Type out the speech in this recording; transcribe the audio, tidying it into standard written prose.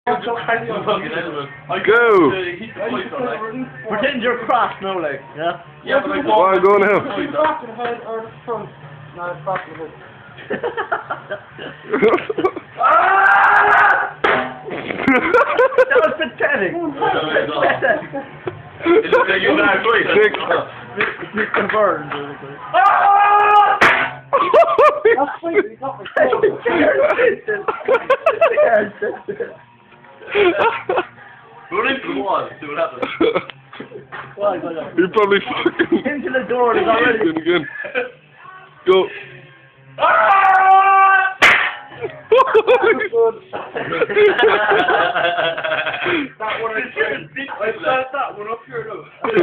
Go! Pretend you're cross now, like, yeah? Yeah, but like, why go now? Back of the head or the front? No, it's back of the head. That was pathetic! It's like you and I agree. It's converted. That's sweet, he's not my fault. Run into the wall, see what happens. He probably fucking into the door, he's already. again. Go. That one I set that one up here though.